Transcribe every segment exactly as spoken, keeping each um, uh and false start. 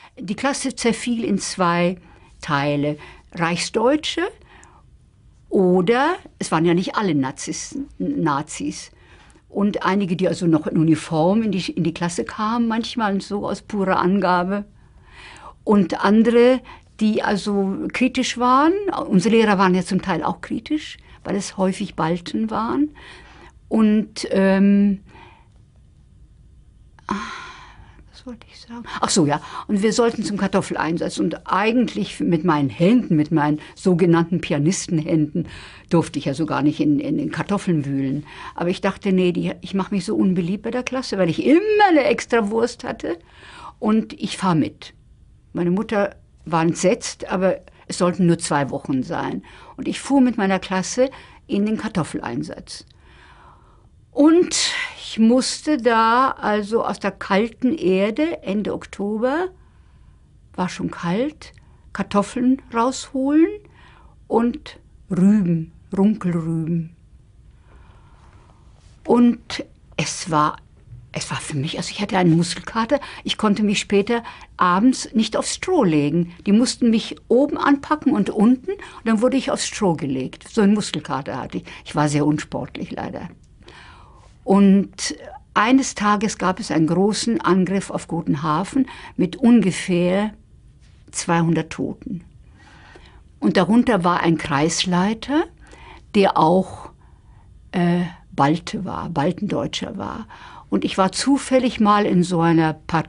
Die Klasse zerfiel in zwei Teile. Reichsdeutsche oder, es waren ja nicht alle Nazisten, Nazis. Und einige, die also noch in Uniform in die, in die Klasse kamen, manchmal so aus purer Angabe. Und andere, die also kritisch waren. Unsere Lehrer waren ja zum Teil auch kritisch, weil es häufig Balten waren. Und ähm, was wollte ich sagen? Ach so, ja. Und wir sollten zum Kartoffeleinsatz. Und eigentlich mit meinen Händen, mit meinen sogenannten Pianistenhänden, durfte ich ja so gar nicht in, in den Kartoffeln wühlen. Aber ich dachte, nee, die, ich mache mich so unbeliebt bei der Klasse, weil ich immer eine extra Wurst hatte. Und ich fahre mit. Meine Mutter war entsetzt, aber es sollten nur zwei Wochen sein. Und ich fuhr mit meiner Klasse in den Kartoffeleinsatz. Und ich musste da also aus der kalten Erde, Ende Oktober, war schon kalt, Kartoffeln rausholen und Rüben, Runkelrüben. Und es war, es war für mich, also ich hatte einen Muskelkater, ich konnte mich später abends nicht aufs Stroh legen. Die mussten mich oben anpacken und unten, und dann wurde ich aufs Stroh gelegt. So einen Muskelkater hatte ich. Ich war sehr unsportlich leider. Und eines Tages gab es einen großen Angriff auf Gotenhafen mit ungefähr zweihundert Toten. Und darunter war ein Kreisleiter, der auch äh, Balte war, Baltendeutscher war. Und ich war zufällig mal in so einer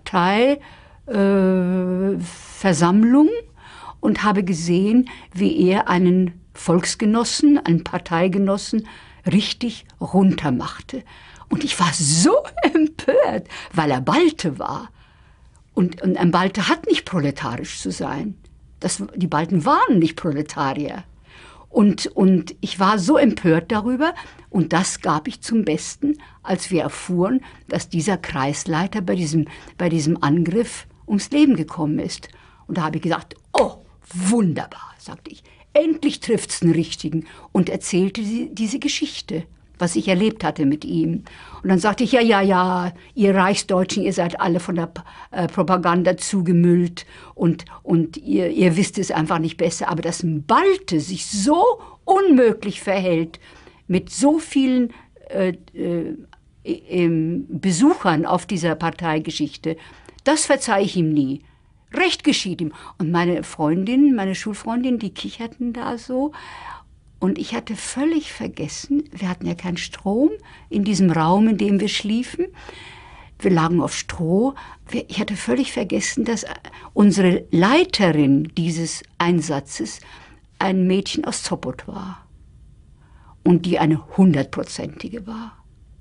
Parteiversammlung äh, und habe gesehen, wie er einen Volksgenossen, einen Parteigenossen richtig runtermachte. Und ich war so empört, weil er Balte war. Und, und ein Balte hat nicht proletarisch zu sein. Das, die Balten waren nicht Proletarier. Und, und ich war so empört darüber. Und das gab ich zum Besten, als wir erfuhren, dass dieser Kreisleiter bei diesem, bei diesem Angriff ums Leben gekommen ist. Und da habe ich gesagt, oh, wunderbar, sagte ich. Endlich trifft's den Richtigen. Und erzählte sie diese Geschichte, was ich erlebt hatte mit ihm. Und dann sagte ich, ja, ja, ja, ihr Reichsdeutschen, ihr seid alle von der äh, Propaganda zugemüllt und, und ihr, ihr wisst es einfach nicht besser. Aber dass ein Balte sich so unmöglich verhält, mit so vielen äh, äh, äh, Besuchern auf dieser Parteigeschichte, das verzeihe ich ihm nie. Recht geschieht ihm. Und meine Freundin, meine Schulfreundin, die kicherten da so. Und ich hatte völlig vergessen, wir hatten ja keinen Strom in diesem Raum, in dem wir schliefen. Wir lagen auf Stroh. Ich hatte völlig vergessen, dass unsere Leiterin dieses Einsatzes ein Mädchen aus Sopot war. Und die eine hundertprozentige war.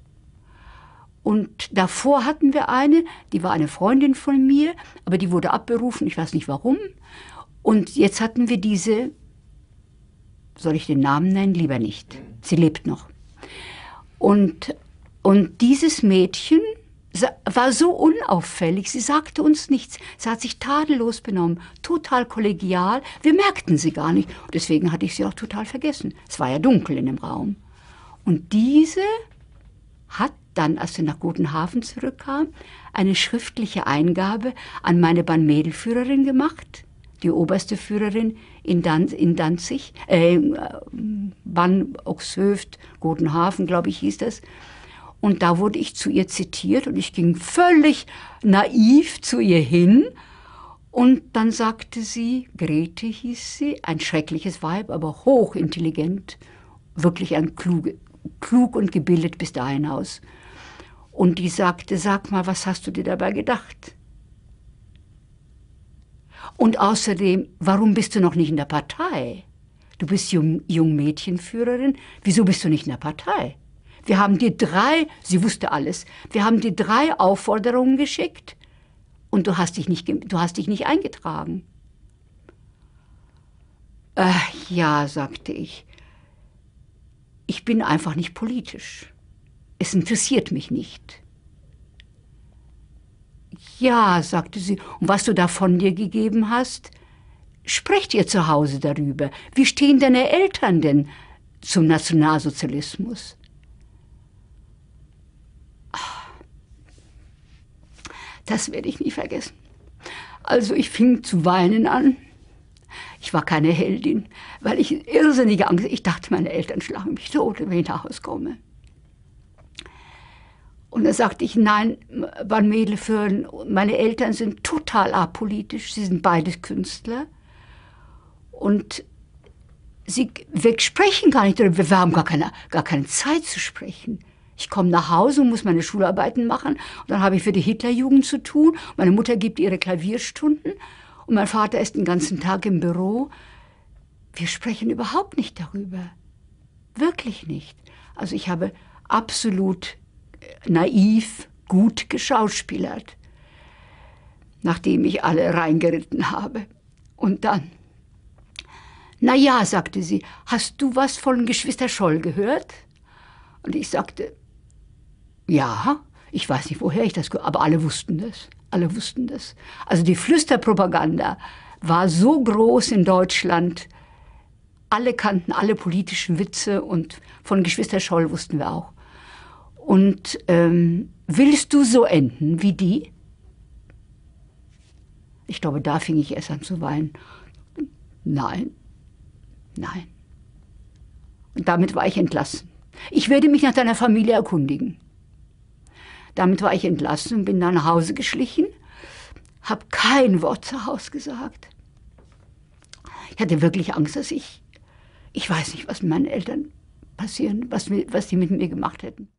Und davor hatten wir eine, die war eine Freundin von mir, aber die wurde abberufen, ich weiß nicht warum. Und jetzt hatten wir diese, soll ich den Namen nennen? Lieber nicht. Sie lebt noch. Und, und dieses Mädchen war so unauffällig, sie sagte uns nichts. Sie hat sich tadellos benommen, total kollegial. Wir merkten sie gar nicht. Und deswegen hatte ich sie auch total vergessen. Es war ja dunkel in dem Raum. Und diese hat dann, als sie nach Gotenhafen zurückkam, eine schriftliche Eingabe an meine Ban-Mädel-Führerin gemacht, die oberste Führerin in, Dan in Danzig, äh, Ban-Oxhöft, Gotenhafen, glaube ich, hieß das. Und da wurde ich zu ihr zitiert und ich ging völlig naiv zu ihr hin. Und dann sagte sie, Grete hieß sie, ein schreckliches Weib, aber hochintelligent, wirklich ein kluge, klug und gebildet bis dahin aus. Und die sagte, sag mal, was hast du dir dabei gedacht? Und außerdem, warum bist du noch nicht in der Partei? Du bist Jung, Jungmädchenführerin, wieso bist du nicht in der Partei? Wir haben dir drei, sie wusste alles, wir haben dir drei Aufforderungen geschickt und du hast dich nicht, du hast dich nicht eingetragen. Äh, ja, sagte ich, ich bin einfach nicht politisch. Es interessiert mich nicht. Ja, sagte sie, und was du da von dir gegeben hast, sprecht ihr zu Hause darüber. Wie stehen deine Eltern denn zum Nationalsozialismus? Das werde ich nie vergessen. Also ich fing zu weinen an. Ich war keine Heldin, weil ich irrsinnige Angst, ich dachte, meine Eltern schlagen mich tot, wenn ich nach Hause komme. Und dann sagte ich, nein, Van Medel, meine Eltern sind total apolitisch, sie sind beides Künstler. Und sie, wir sprechen gar nicht darüber, wir haben gar keine, gar keine Zeit zu sprechen. Ich komme nach Hause und muss meine Schularbeiten machen. Und dann habe ich für die Hitlerjugend zu tun. Meine Mutter gibt ihre Klavierstunden. Und mein Vater ist den ganzen Tag im Büro. Wir sprechen überhaupt nicht darüber. Wirklich nicht. Also ich habe absolut naiv, gut geschauspielert, nachdem ich alle reingeritten habe. Und dann, na ja, sagte sie, hast du was von Geschwister Scholl gehört? Und ich sagte, ja, ich weiß nicht, woher ich das gehört habe, aber alle wussten das. Alle wussten das. Also die Flüsterpropaganda war so groß in Deutschland. Alle kannten alle politischen Witze und von Geschwister Scholl wussten wir auch. Und ähm, willst du so enden wie die? Ich glaube, da fing ich erst an zu weinen. Nein, nein. Und damit war ich entlassen. Ich werde mich nach deiner Familie erkundigen. Damit war ich entlassen und bin dann nach Hause geschlichen, habe kein Wort zu Hause gesagt. Ich hatte wirklich Angst, dass ich, ich weiß nicht, was mit meinen Eltern passieren, was, was die mit mir gemacht hätten.